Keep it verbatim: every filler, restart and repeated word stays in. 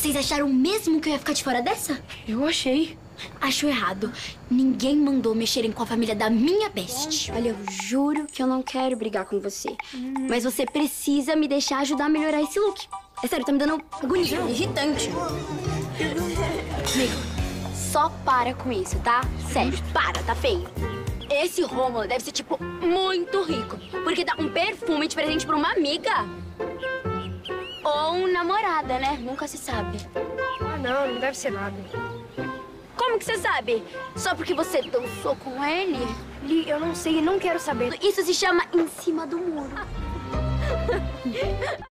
Vocês acharam mesmo que eu ia ficar de fora dessa? Eu achei. Acho errado. Ninguém mandou mexerem com a família da minha best. Olha, eu juro que eu não quero brigar com você. Hum. Mas você precisa me deixar ajudar a melhorar esse look. É sério, tá me dando agonia. Irritante. Amigo, só para com isso, tá? Sério, para, tá feio. Esse Rômulo deve ser, tipo, muito rico. Porque dá um perfume de presente pra uma amiga. Ou um namorada, né? Nunca se sabe. Ah, não, não deve ser nada. Como que você sabe? Só porque você dançou com ele? Li, eu não sei e não quero saber. Isso se chama em cima do muro.